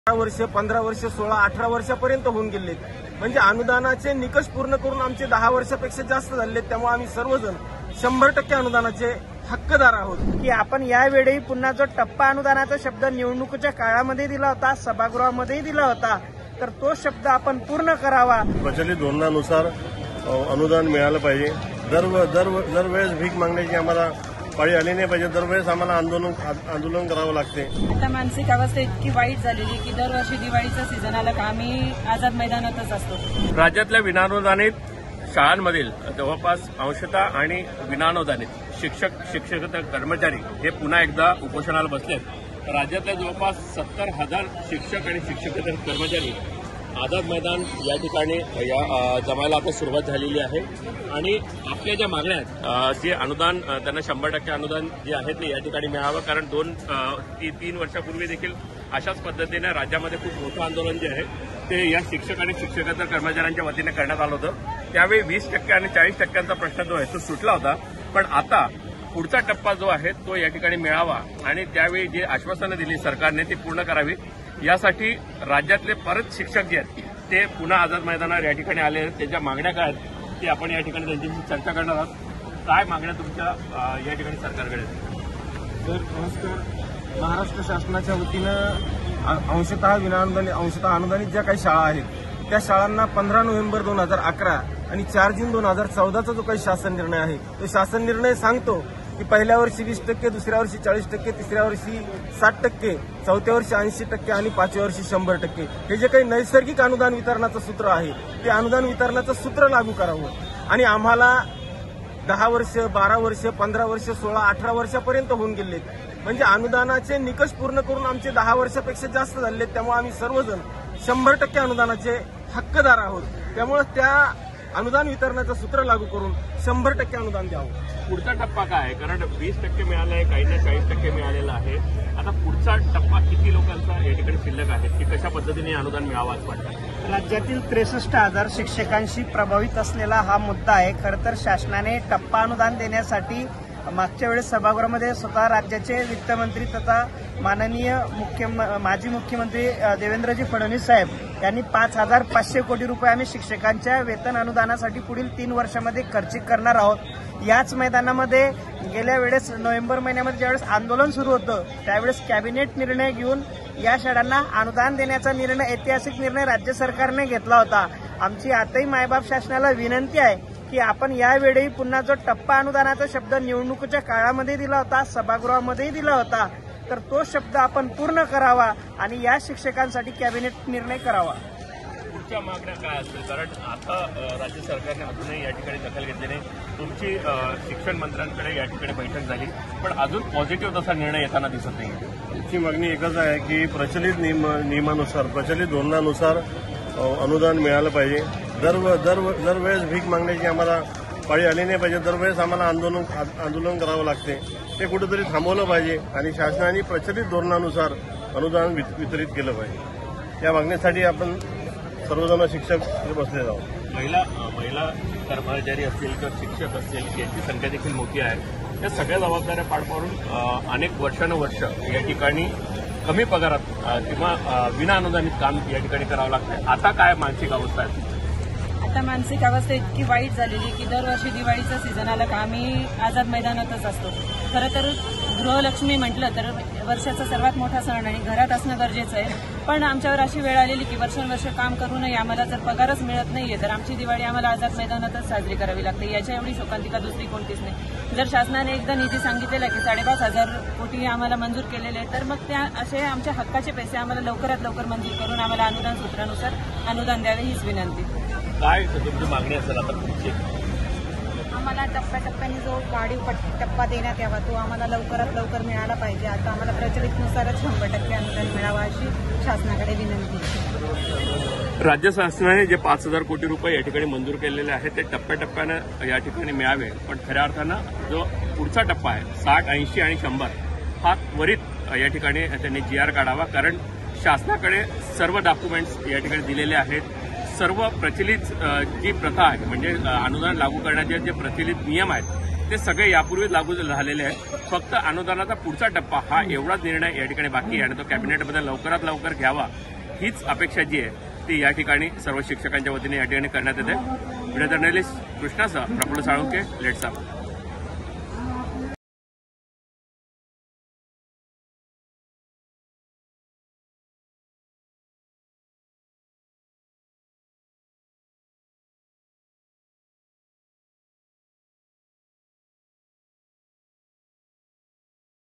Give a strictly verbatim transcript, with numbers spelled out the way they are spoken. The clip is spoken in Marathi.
वर्ष पंधरा वर्ष सोळा अठरा वर्षापर्यंत होऊन गेले। म्हणजे अनुदानाचे निकष पूर्ण करून आमचे दहा वर्षापेक्षा जास्त झाले। त्यामुळे आम्ही सर्वजण शंभर टक्के अनुदानाचे हक्कदार आहोत। की आपण यावेळी पुन्हा जो टप्पा अनुदानाचा शब्द निवडणुकीच्या काळामध्ये दिला होता, सभागृहामध्ये दिला होता, तर तो शब्द आपण पूर्ण करावा। प्रचलित धोरणानुसार अनुदान मिळालं पाहिजे। दर दर दरवेळेस भीक मागण्याची आम्हाला पाळी आली नाही पाहिजे। दरवेळेस आम्हाला आंदोलन आंदोलन करावं लागते। आता मानसिक अवस्था इतकी वाईट झालेली की दरवर्षी दिवाळीचं सीझन आलं का आम्ही आझाद मैदानातच असतो। राज्यातल्या विनाअनुदानित शाळांमधील जवळपास अंशतः आणि विनाअनुदानित शिक्षक शिक्षक कर्मचारी हे पुन्हा एकदा उपोषणाला बसलेत। राज्यातल्या जवळपास सत्तर हजार शिक्षक आणि शिक्षकेतर कर्मचारी आझाद मैदान या ठिकाणी या जमायला आता सुरुवात झालेली आहे। आणि आपल्या ज्या मागण्या आहेत, जे अनुदान त्यांना शंभर टक्के अनुदान जे आहे ते या ठिकाणी मिळावं, कारण दोन ती तीन वर्षापूर्वी देखील अशाच पद्धतीने राज्यामध्ये खूप मोठं आंदोलन जे आहे ते या शिक्षक आणि शिक्षकेतर कर्मचाऱ्यांच्या वतीने करण्यात आलं होतं। त्यावेळी वीस टक्के आणि चाळीस टक्क्यांचा प्रश्न जो आहे तो सुटला होता। पण आता पुढचा टप्पा जो आहे तो या ठिकाणी मिळावा आणि त्यावेळी जे आश्वासनं दिली सरकारने ती पूर्ण करावी, यासाठी राज्यातले परत शिक्षक जे आहेत ते पुन्हा आझाद मैदानावर या ठिकाणी आले आहेत। त्यांच्या मागण्या काय आहेत ते आपण या ठिकाणी त्यांच्याशी चर्चा करणार आहोत। काय मागण्या तुमच्या या ठिकाणी सरकारकडे? सर नमस्कार। महाराष्ट्र शासनाच्या वतीनं अंशतः विनाअनुदानित अंशतः अनुदानित ज्या काही शाळा आहेत त्या शाळांना पंधरा नोव्हेंबर दोन हजार अकरा आणि चार जून दोन हजार चौदाचा जो काही शासन निर्णय आहे तो शासन निर्णय सांगतो की पहिल्या वर्षी वीस टक्के, दुसऱ्या वर्षी चाळीस टक्के, तिसऱ्या वर्षी साठ टक्के, चौथ्या वर्षी ऐंशी टक्के आणि पाचव्या वर्षी शंभर टक्के हे जे काही नैसर्गिक अनुदान वितरणाचं सूत्र आहे ते अनुदान वितरणाचं सूत्र लागू करावं। आणि आम्हाला दहा वर्ष बारा वर्ष पंधरा वर्ष सोळा अठरा वर्षापर्यंत होऊन गेले। म्हणजे अनुदानाचे निकष पूर्ण करून आमचे दहा वर्षापेक्षा जास्त झाले। त्यामुळे आम्ही सर्वजण शंभर टक्के अनुदानाचे हक्कदार आहोत। त्यामुळे त्या अनुदान वितरणाचं सूत्र लागू करून शंभर टक्के अनुदान द्यावं। पुढचा टप्पा काय आहे? कारण वीस टक्के मिळालं आहे, काहींना चाळीस टक्के मिळालेलं आहे। आता पुढचा टप्पा किती लोकांचा या ठिकाणी शिल्लक आहे की कशा पद्धतीने अनुदान मिळावं असं वाटतं? राज्यातील त्रेसष्ट हजार शिक्षकांशी प्रभावित असलेला हा मुद्दा आहे। खरं तर शासनाने टप्पा अनुदान देण्यासाठी मागच्या वेळेस सभागृहामध्ये स्वतः राज्याचे वित्तमंत्री तथा माननीय मुख्य माजी मुख्यमंत्री देवेंद्रजी फडणवीस साहेब यांनी पाच हजार पाचशे कोटी रुपये आम्ही शिक्षकांच्या वेतन अनुदानासाठी पुढील तीन वर्षामध्ये खर्चिक करणार आहोत। याच मैदानामध्ये गेल्या वेळेस नोव्हेंबर महिन्यामध्ये ज्यावेळेस आंदोलन सुरू होतं त्यावेळेस कॅबिनेट निर्णय घेऊन या शाळांना अनुदान देण्याचा निर्णय ऐतिहासिक निर्णय राज्य सरकारने घेतला होता। आमची आताही मायबाप शासनाला विनंती आहे की आपण यावेळी पुन्हा जो टप्पा अनुदानाचा शब्द निवडणुकीच्या काळामध्ये दिला होता, सभागृहामध्ये दिला होता, तर तो शब्द आपण पूर्ण करावा आणि या शिक्षकांसाठी कॅबिनेट निर्णय करावा। पुढच्या मागण्या काय असतील? कारण आता राज्य सरकारने अजूनही या ठिकाणी दखल घेतली नाही। तुमची शिक्षण मंत्र्यांकडे या ठिकाणी बैठक झाली पण अजून पॉझिटिव्ह तसा निर्णय येताना दिसत नाही। आमची मागणी एकच आहे की प्रचलित नियम नियमानुसार प्रचलित धोरणानुसार अनुदान मिळालं पाहिजे। दर दर दरवेळेस भीक मागण्याची आम्हाला पाळी आली नाही पाहिजे। दरवेळेस आम्हाला आंदोलन आंदोलन करावं लागते। ते कुठेतरी थांबवलं पाहिजे आणि शासनाने प्रचलित धोरणानुसार अनुदान वितरित केलं पाहिजे। या मागणीसाठी आपण सर्वजण शिक्षक बसलेलो आहोत। महिला महिला कर्मचारी असतील किंवा शिक्षक असतील यांची संख्या देखील मोठी आहे। या सगळ्या जबाबदाऱ्या पार पाडून अनेक वर्षानुवर्ष या ठिकाणी कमी पगारात किंवा विना अनुदानित काम या ठिकाणी करावं लागतं। आता काय मानसिक अवस्था आहे? आता मानसिक अवस्था इतकी वाईट झालेली की दरवर्षी दिवाळीचं सीझन आलं का आम्ही आझाद मैदानातच असतो। खरं तर गृहलक्ष्मी म्हटलं तर वर्षाचा सर्वात मोठा सण आणि घरात असणं गरजेचं आहे। पण आमच्यावर अशी वेळ आलेली की वर्षानुवर्ष काम करूनही आम्हाला जर पगारच मिळत नाहीये तर आमची दिवाळी आम्हाला आझाद मैदानातच साजरी करावी लागते। याच्या एवढी शोकांतिका दुसरी कोणतीच नाही। जर शासनाने एकदा निधी सांगितलेला की साडेपाच हजार कोटी आम्हाला मंजूर केलेले तर मग त्या असे आमच्या हक्काचे पैसे आम्हाला लवकरात लवकर मंजूर करून आम्हाला अनुदान सूत्रानुसार अनुदान द्यावे हीच विनंती। काय तुमची मागणी असेल आता पुढची? आम्हाला टप्प्याटप्प्याने जो वाढीव टप्पा देण्यात यावा तो आम्हाला लवकरात लवकर मिळाला पाहिजे। आता आम्हाला प्रचलितनुसारच शंभर टक्के अनुदान मिळावं अशी शासनाकडे विनंती। राज्य शासनाने जे पाच हजार कोटी रुपये या ठिकाणी मंजूर केलेले आहेत ते टप्प्याटप्प्यानं या ठिकाणी मिळावे। पण खऱ्या अर्थानं जो पुढचा टप्पा आहे साठ ऐंशी आणि शंभर हा त्वरित या ठिकाणी त्यांनी जी आर काढावा। कारण शासनाकडे सर्व डॉक्युमेंट्स या ठिकाणी दिलेले आहेत। सर्व प्रचलित जी प्रथा आहे म्हणजे अनुदान लागू करण्याचे जे प्रचलित नियम आहेत ते सगळे यापूर्वी लागू झालेले आहेत. फक्त अनुदानाचा पुढचा टप्पा हा एवढाच निर्णय या ठिकाणी बाकी आहे आणि तो कॅबिनेटमध्ये लवकरात लवकर घ्यावा हीच अपेक्षा जी आहे ती या ठिकाणी सर्व शिक्षकांच्या वतीने या ठिकाणी करण्यात येते. व्हिडिओ जर्नलिस्ट कृष्णासह प्रफुल्ल साळुंके, लेट्स अप.